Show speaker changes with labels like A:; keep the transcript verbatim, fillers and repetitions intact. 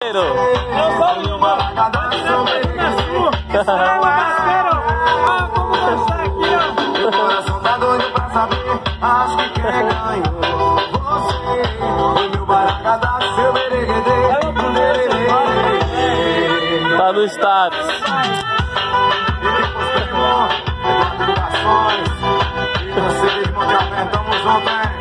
A: parceiro.
B: Eu sou o Lima. Salve, parceiro. Ah, como você aqui, ó.
C: Meu coração tá doido pra saber. Acho que quem ganhou você. O meu baracadá, seu bereguedê.
A: Tá no status.
C: E depois terminou, educações. E você, Monte Alvém, tamo junto, hein?